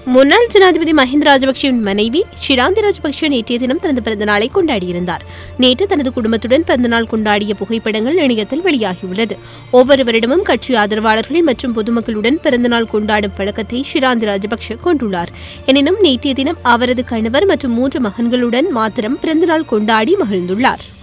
முன்னாள் ஜனாதிபதி மஹிந்த ராஜபக்சவின் மனைவி ஷிராந்தி ராஜபக்ச நேற்றைய தினம் தனது பிறந்தநாளை கொண்டாடியிருந்தார். நேற்று தனது குடும்பத்துடன் பிறந்தநாள் கொண்டாடிய புகைப்படங்கள் இணையத்தில் வெளியாகியுள்ளது. ஒவ்வொரு வருடமும் கட்சி ஆதரவாளர்கள் மற்றும் பொதுமக்களுடன் பிறந்தநாள் கொண்டாடும் பழக்கத்தை ஷிராந்தி ராஜபக்ச கொண்டுள்ளார். எனினும் நேற்றைய தினம் அவரது கணவர் மற்றும் 3 மகன்களுடன் மாத்திரம் பிறந்தநாள் கொண்டாடி மகிழ்ந்துள்ளார்.